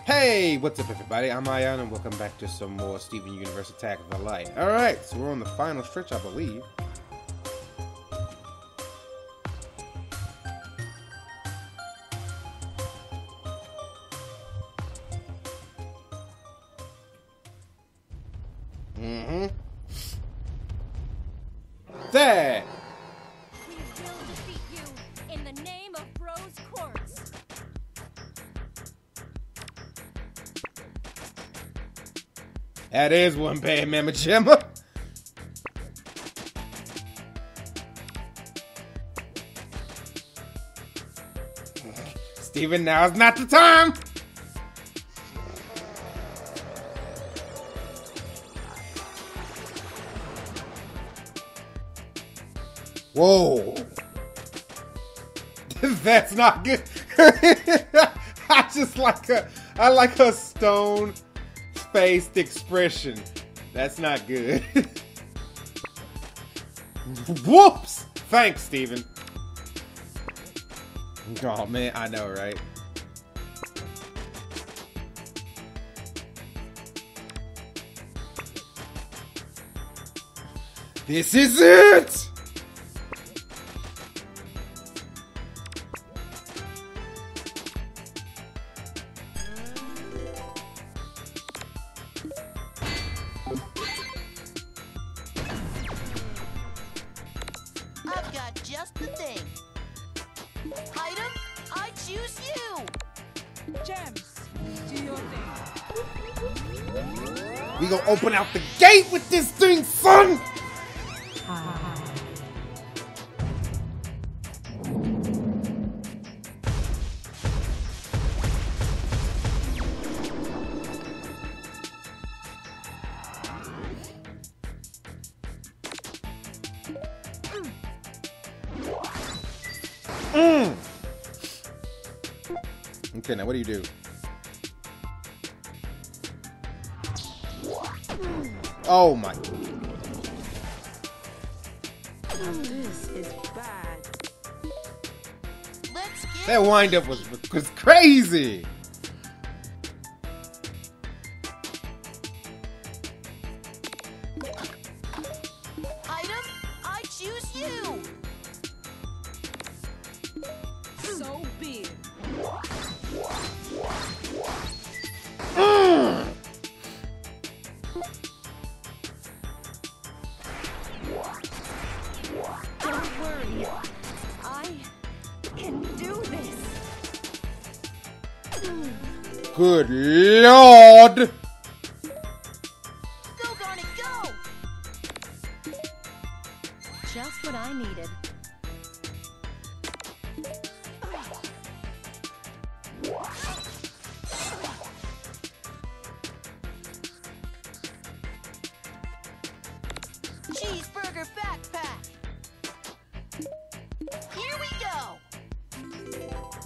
Hey, what's up everybody? I'm Ion and welcome back to some more Steven Universe Attack of the Light. Alright, so we're on the final stretch, I believe. There! We will defeat you in the name of Bros Quartz. That is one bad Mama Gemma. Steven, now's not the time! Whoa! That's not good. I like her stone-faced expression. That's not good. Whoops! Thanks, Steven. Oh man, I know, right? This is it! I've got just the thing. Item, I choose you. Gems, do your thing. We gonna open out the gate with this thing, son! Okay, now what do you do? Oh my. This is bad. Let's get That windup was crazy! item, I choose you. So be it. Don't worry. I can do this. Good lord! Go, Garnet, go. Just what I needed. Cheeseburger backpack. Here we go.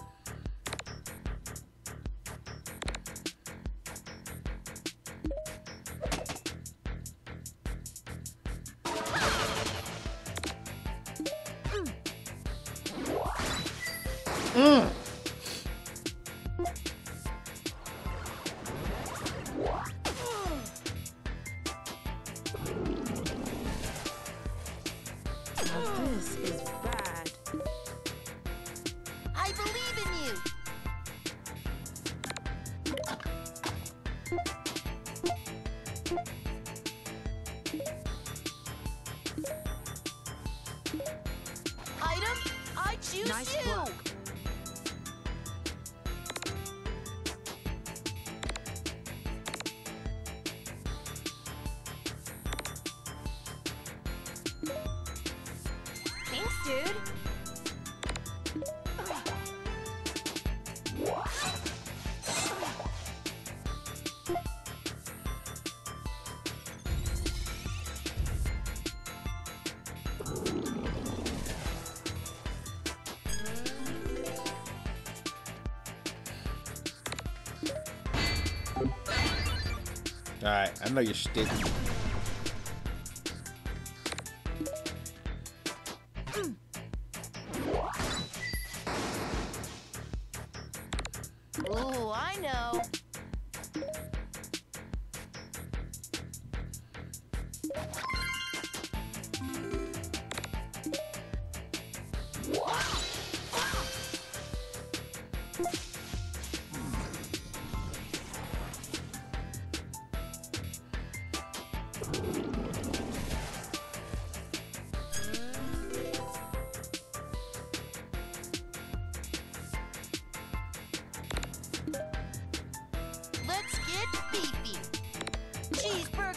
This is bad. I believe in you. Item, I choose Nice you. work. Thanks, dude. Alright, I know your shtick. Ooh, I know.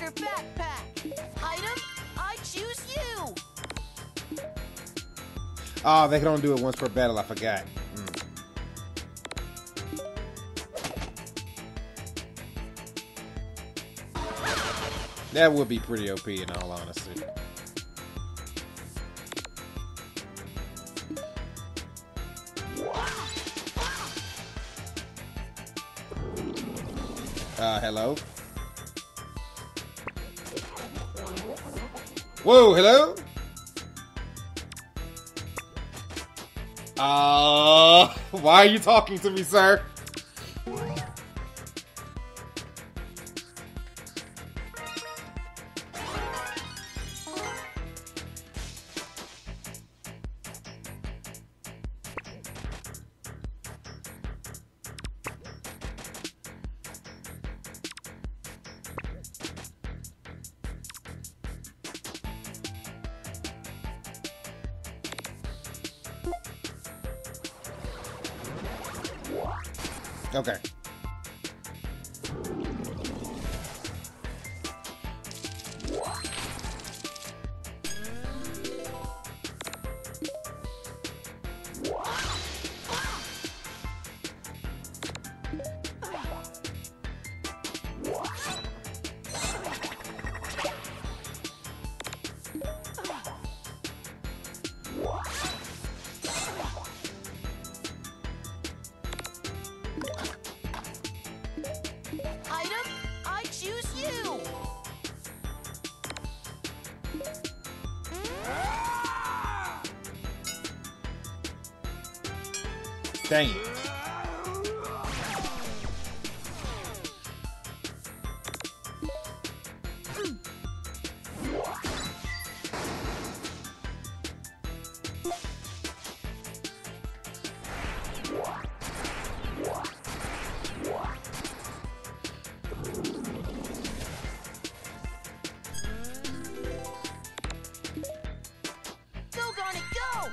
Stronger backpack. Item, I choose you. Oh, they can only do it once per battle. I forgot. That would be pretty OP in all honesty. Hello? Whoa, hello? Why are you talking to me, sir? Okay. Item, I choose you. Dang it. Doggone it, go!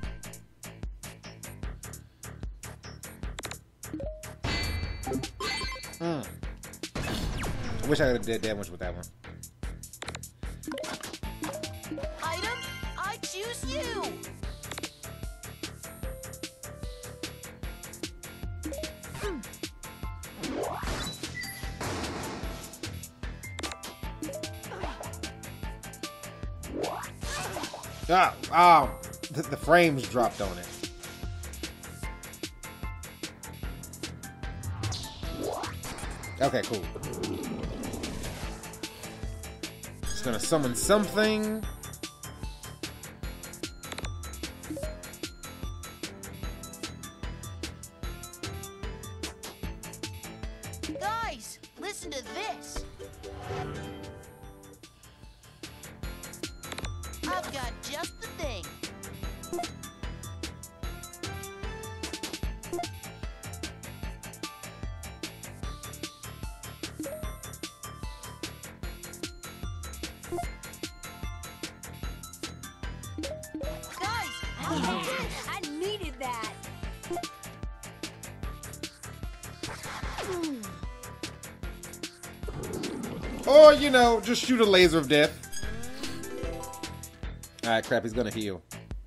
I wish I could have did damage with that one. Item, I choose you. The frames dropped on it. Okay, cool. It's gonna summon something. Guys, listen to this. I've got just the thing. Guys, I needed that. Or, you know, just shoot a laser of death. Alright, crap, he's gonna heal.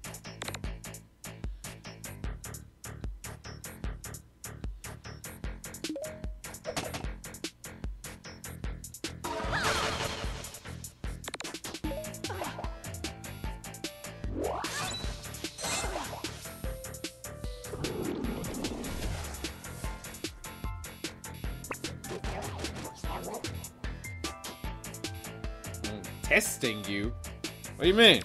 Testing you? What do you mean?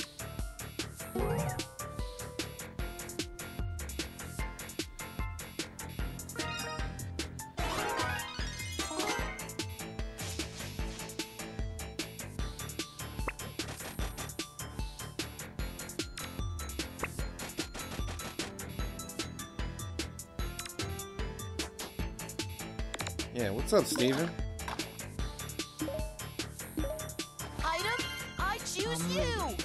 Yeah, what's up, Steven? item, I choose you.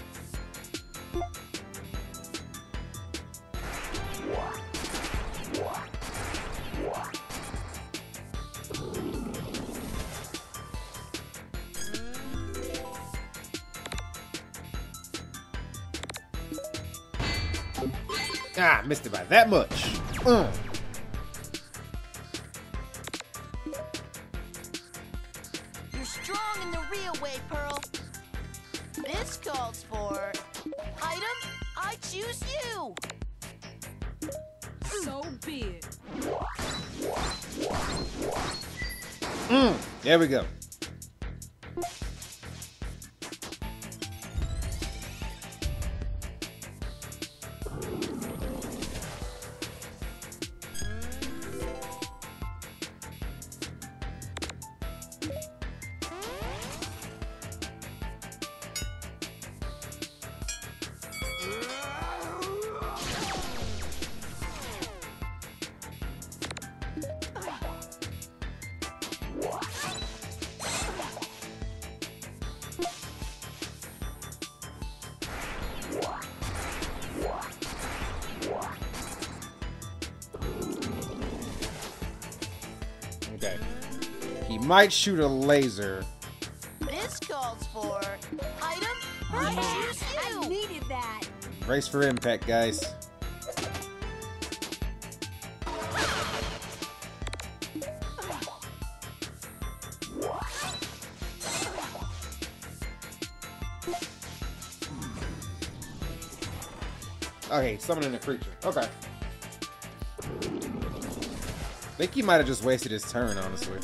Ah, missed it by that much. You're strong in the real way, Pearl. This calls for item. I choose you. So be it. There we go. Okay. He might shoot a laser. This calls for item. I choose you. I needed that. Brace for impact, guys. Okay, summoning a creature. Okay. I think he might have just wasted his turn, honestly.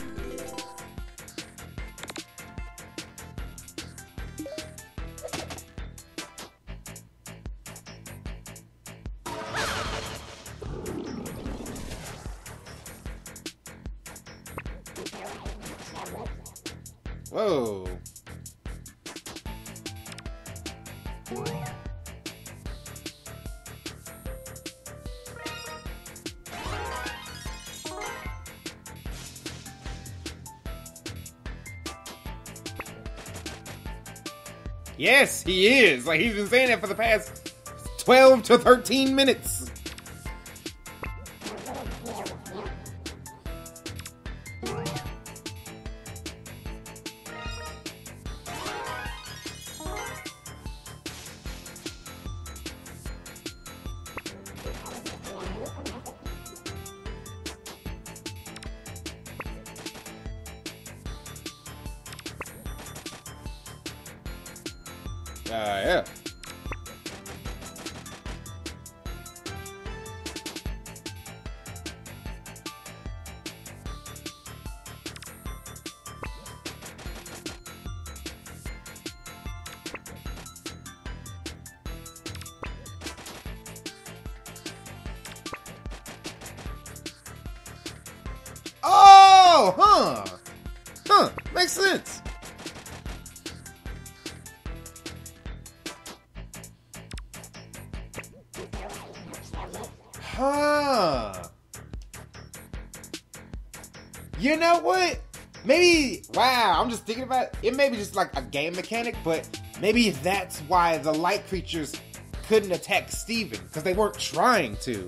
Whoa. Yes, he is. Like, he's been saying that for the past 12 to 13 minutes. Yeah. Oh, huh, makes sense. Huh. You know what? Maybe, wow, I'm just thinking about it. It may be just like a game mechanic, but maybe that's why the light creatures couldn't attack Steven, because they weren't trying to.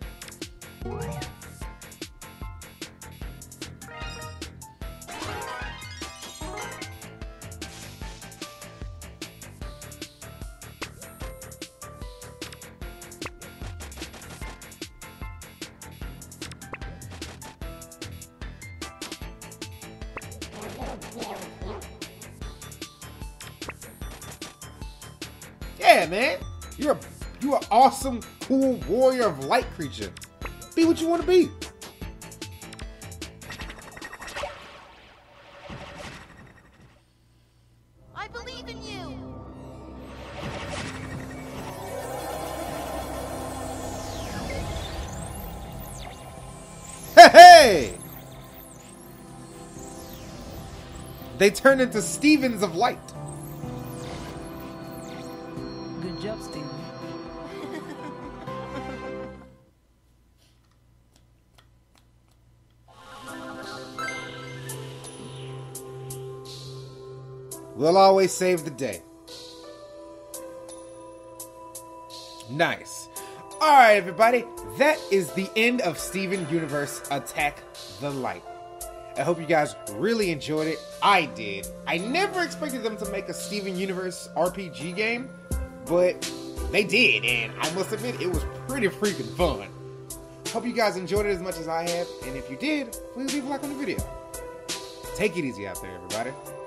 Yeah, man. You're an awesome, cool warrior of light creature. Be what you want to be. I believe in you. Hey! They turned into Stevens of Light. Good job, Steven. We'll always save the day. Nice. Alright, everybody. That is the end of Steven Universe Attack the Light. I hope you guys really enjoyed it. I did. I never expected them to make a Steven Universe RPG game, but they did, and I must admit, it was pretty freaking fun. Hope you guys enjoyed it as much as I have, and if you did, please leave a like on the video. Take it easy out there, everybody.